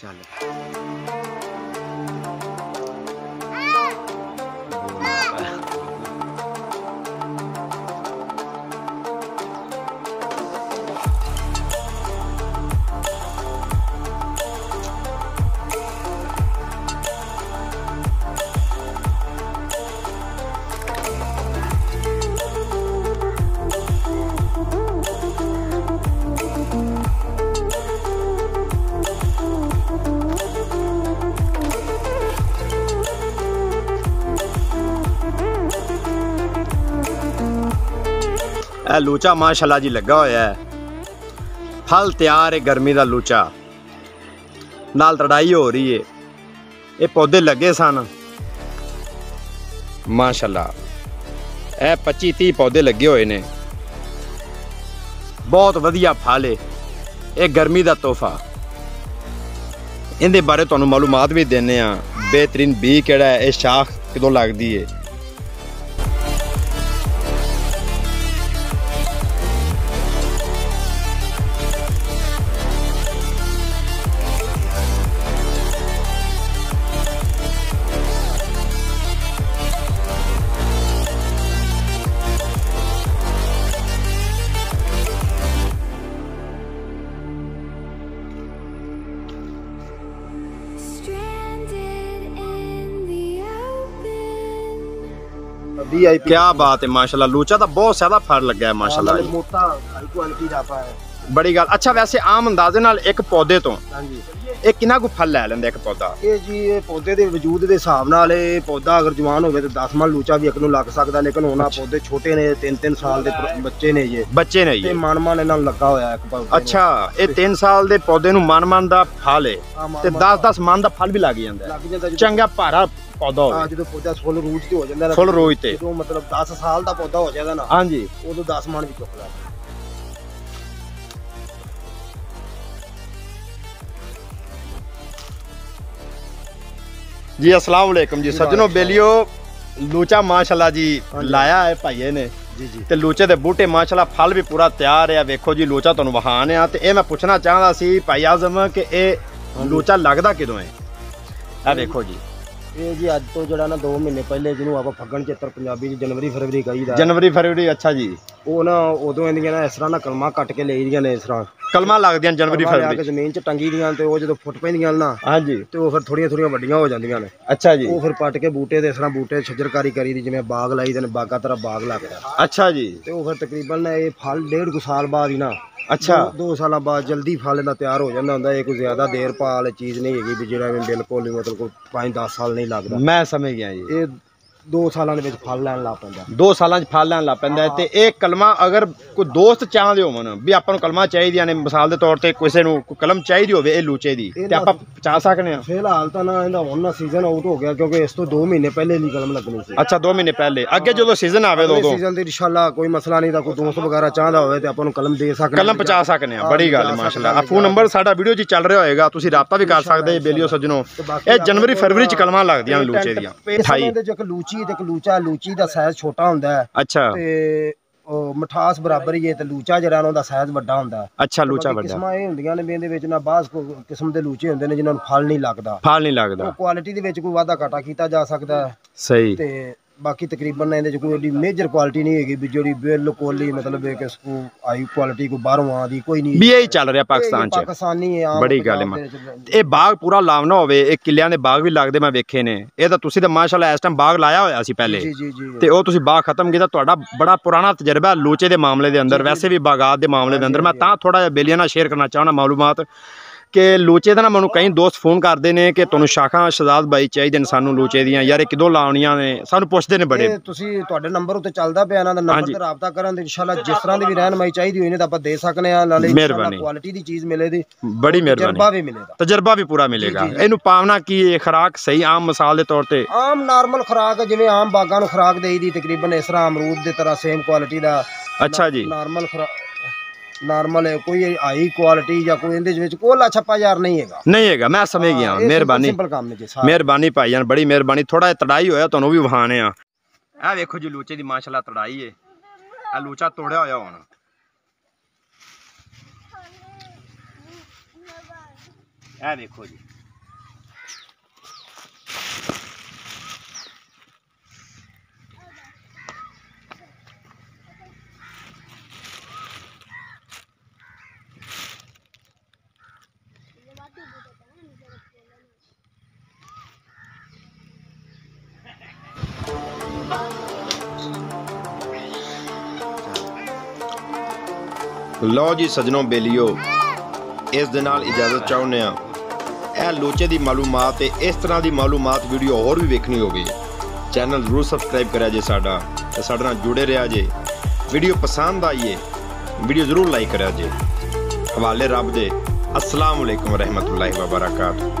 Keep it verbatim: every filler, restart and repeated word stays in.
चल लूचा माशाल्लाह जी लगा होया है, फल तैयार है गर्मी का लूचा नाल तड़ाई हो रही है। ये पौधे लगे सन माशाल्लाह, ए पच्ची तीह पौधे लगे हुए ने, बहुत वधिया फल है। ये गर्मी का तोहफा, इहदे बारे तुहानूं मालूमात भी देने आ। बेहतरीन बी किहड़ा है, ये शाख कदों लगदी है। क्या बात है माशाल्लाह, लूचा तो बहुत ज्यादा फल लगा है माशाल्लाह, मोटा हाई क्वालिटी दा है, बड़ी गल। अच्छा वैसे आम अंदाजे नाल एक पौधे तो ਇਹ ਕਿੰਨਾ ਕੁ ਫਲ ਲੈ ਲੈਂਦਾ ਇੱਕ ਪੌਦਾ? ਇਹ ਜੀ ਇਹ ਪੌਦੇ ਦੇ ਵਜੂਦ ਦੇ ਹਿਸਾਬ ਨਾਲ ਇਹ ਪੌਦਾ ਅਗਰ ਜਵਾਨ ਹੋਵੇ ਤਾਂ ਦਸ ਮਣ ਲੂਚਾ ਵੀ ਇੱਕ ਨੂੰ ਲੱਗ ਸਕਦਾ, ਲੇਕਿਨ ਹੁਣ ਆ ਪੌਦੇ ਛੋਟੇ ਨੇ, ਤਿੰਨ ਤਿੰਨ ਸਾਲ ਦੇ ਬੱਚੇ ਨੇ ਜੀ, ਬੱਚੇ ਨੇ ਜੀ, ਤੇ ਮਨ ਮਨ ਇਹਨਾਂ ਨੂੰ ਲੱਗਾ ਹੋਇਆ ਇੱਕ ਪੌਦਾ। ਅੱਛਾ ਇਹ ਤਿੰਨ ਸਾਲ ਦੇ ਪੌਦੇ ਨੂੰ ਮਨ ਮਨ ਦਾ ਫਲ ਹੈ ਤੇ ਦਸ ਦਸ ਮਣ ਦਾ ਫਲ ਵੀ ਲੱਗ ਜਾਂਦਾ, ਚੰਗਾ ਭਾਰਾ ਪੌਦਾ ਹੋਵੇ। ਜਦੋਂ ਪੌਦਾ ਫੁੱਲ ਰੂਜ ਤੇ ਹੋ ਜਾਂਦਾ ਨਾ, ਫੁੱਲ ਰੂਜ ਤੇ ਜਦੋਂ ਮਤਲਬ ਦਸ ਸਾਲ ਦਾ ਪੌਦਾ ਹੋ ਜਾਏਗਾ ਨਾ, ਹਾਂਜੀ, ਉਦੋਂ ਦਸ ਮਣ ਵੀ ਚੁੱਕ ਲੈਂਦਾ। जी अस्सलाम वालेकुम जी सज्जनों बेलियो, लूचा माशाल्लाह जी लाया है भाईए ने जी जी, ते लूचे दे बूटे माशाल्लाह फल भी पूरा तैयार है। वेखो जी लूचा तुहानूं वखाने आ, ते ए मैं पुछना चाहदा सी भाई आज़म कि ए लूचा लगदा किदों है? आ वेखो जी ਇਹ ਜੀ ਅੱਜ ਤੋਂ ਜਿਹੜਾ ਨਾ ਦੋ ਮਹੀਨੇ ਪਹਿਲੇ ਜਿਹਨੂੰ ਆਪਾਂ ਫੱਗਣ ਚੇਤਰ ਪੰਜਾਬੀ ਦੀ ਜਨਵਰੀ ਫਰਵਰੀ ਕਹੀਦਾ, ਜਨਵਰੀ ਫਰਵਰੀ। ਅੱਛਾ ਜੀ, ਉਹ ਨਾ ਉਦੋਂ ਇਹਦੀਆਂ ਨਾ ਇਸ ਤਰ੍ਹਾਂ ਨਾ ਕਲਮਾਂ ਕੱਟ ਕੇ ਲਈ ਦੀਆਂ ਨੇ, ਇਸ ਤਰ੍ਹਾਂ ਕਲਮਾਂ ਲੱਗਦੀਆਂ ਜਨਵਰੀ ਫਰਵਰੀ ਜ਼ਮੀਨ 'ਚ ਟੰਗੀ ਦੀਆਂ, ਤੇ ਉਹ ਜਦੋਂ ਫੁੱਟ ਪੈਂਦੀਆਂ ਨਾ, ਹਾਂਜੀ, ਤੇ ਉਹ ਫਿਰ ਥੋੜੀਆਂ ਥੋੜੀਆਂ ਵੱਡੀਆਂ ਹੋ ਜਾਂਦੀਆਂ ਨੇ। ਅੱਛਾ ਜੀ, ਉਹ ਫਿਰ ਪੱਟ ਕੇ ਬੂਟੇ ਦੇ ਇਸ ਤਰ੍ਹਾਂ ਬੂਟੇ ਛੱਜਰਕਾਰੀ ਕਰੀ ਦੀ, ਜਿਵੇਂ ਬਾਗ ਲਾਈ ਦੇ ਨੇ, ਬਾਗਾ ਤਰ੍ਹਾਂ ਬਾਗ ਲੱਗਦਾ। ਅੱਛਾ ਜੀ, ਤੇ ਉਹ ਫਿਰ ਤਕਰੀਬਨ ਇਹ ਫਲ ਡੇਢ ਕੁ ਸਾਲ ਬਾਅਦ ਹੀ ਨਾ, अच्छा दो साल बाद जल्दी फल इहदा तैयार हो जाता होंदा। ये कोई ज्यादा देर पाल चीज़ नहीं हैगी भी जिहड़ा बिल्कुल मतलब कोई पाँच दस साल नहीं लगता। मैं समझ गया जी, ये दो सालों के फल लैन लग पैंदा, दो सालों फल लैन लग पैंदा। ते ये कलमा अगर कोई दोस्त चाहते होवन भी आपां नूं कलमा चाहिए ने, मिसाल के तौर पर किसी नूं कोई कलम चाहिए होवे ये लूचे दी, ते आपां पहुंचा सकने आ? फिलहाल तो ना इहदा हुण ना सीजन आउट हो गया, क्योंकि इस तो दो महीने पहले नहीं कलम लगनी सी। अच्छा दो महीने पहले, अगे जो सीजन आवे दो सीजन दी इंशाल्लाह कोई मसला नहीं, कोई दोस्त वगैरह चाहता होवे ते आपां नूं कलम दे सकने, कलम पहुंचा सकने आ। बड़ी गल माशाल्लाह। फोन नंबर साडा वीडियो च चल रहा होएगा, तुसीं राबता भी कर सकदे जे बेलियो सज्जनों। ये जनवरी फरवरी च कलमां लगदियां लूचे दियां अठाई दे, जो लूची ते लूचा लूची दा साइज छोटा हुंदा है। अच्छा, ते मिठास बराबर ही है, ते लूचा जिहड़ा ओहदा साइज वड्डा हुंदा। अच्छा लूचा वड्डा। किस्मां ए हुंदियां ने बेंदे विच ना, बास किस्म दे लूचे हुंदे ने जिन्हां नूं फल नहीं लगदा, फल नहीं लगदा, क्वालिटी दे विच कोई वाधा घाटा कीता जा सकदा है। सही। ते बाकी तकरीबन इहदे च कोई एडी मेजर क्वालिटी नहीं हैगी भी जेहड़ी बिल्कुल ही मतलब एक इसको हाई क्वालिटी को बाहरों आ दी कोई नहीं, भी यही चल रहा पाकिस्तान च, पाकिस्तानी है। बड़ी गल है, ये बाग पूरा लावना होवे, एक किलियां दे बाग भी लगदे, मैं वेखे ने। ये तां तुसीं तां माशाल्लाह इस टाइम बाग लाया होया सी पहले, जी जी जी, ते ओ तुसीं बाग खत्म कीता। तुहाडा बड़ा पुराना तजर्बा लूचे दे मामले दे अंदर, वैसे भी बागात दे मामले दे अंदर। मैं तां थोड़ा जिहा बेलियां नाल शेयर करना चाहना मालूमात कि लूचे का ना मैं कई दोस्त फोन करते हैं कि तुहानूं शाखा शहजाद भाई चाहिए ने सानूं लूचे दियां, यार किदों लाउणियां ने, सानूं पुछदे ने बड़े। तुसीं तुहाडे नंबर उत्ते चलदा पिया ना, नंबर ते राबता करन ते इंशाल्लाह जिस तरह दी भी रहनमाई चाहिदी होई ने तां आपां दे सकने आ। नाले इंशाल्लाह क्वालिटी दी चीज़ मिले दी, बड़ी मेहरबानी, तजर्बा भी मिलेगा, तजर्बा भी पूरा मिलेगा। इहनूं पावना की खुराक सही आम मिसाल के तौर पर आम नॉर्मल खुराक जिवें आम बागां नूं खुराक देई दी, तकरीबन इस तरह अमरूद की तरह सेम क्वालिटी का। अच्छा जी, नॉर्मल खुराक नॉर्मल है, कोई हाई क्वालिटी या कोई इहदे विच कोला छप्पा यार नहीं हैगा, नहीं हैगा। मैं समझ गया, मेहरबानी, सिंपल काम है, मेहरबानी भाईजान, बड़ी मेहरबानी। थोड़ा तड़ाई होया तुहानूं भी विखाने आ। आ वेखो जी लूचे दी माशाल्लाह तड़ाई है, आ लूचा तोड़िया होया हुण। ਇਹ ਵੇਖੋ ਜੀ लो जी सजनों बेलियो इस दे नाल इजाजत चाहुंदे आ। ਇਹ ਲੋਚੇ ਦੀ ਮਾਲੂਮਾਤ ਤੇ ਇਸ ਤਰ੍ਹਾਂ ਦੀ ਮਾਲੂਮਾਤ ਵੀਡੀਓ ਹੋਰ ਵੀ ਵੇਖਣੀ ਹੋਵੇ ਚੈਨਲ ਜ਼ਰੂਰ ਸਬਸਕ੍ਰਾਈਬ ਕਰਿਆ ਜੇ ਸਾਡਾ ਤੇ ਸਾਡੇ ਨਾਲ ਜੁੜੇ ਰਿਹਾ ਜੇ। ਵੀਡੀਓ ਪਸੰਦ ਆਈਏ ਵੀਡੀਓ ਜ਼ਰੂਰ ਲਾਈਕ ਕਰਿਆ ਜੇ। ਹਵਾਲੇ ਰੱਬ ਦੇ। अस्सलाम वालेकुम रहमतुल्लाहि व बरकातुहू।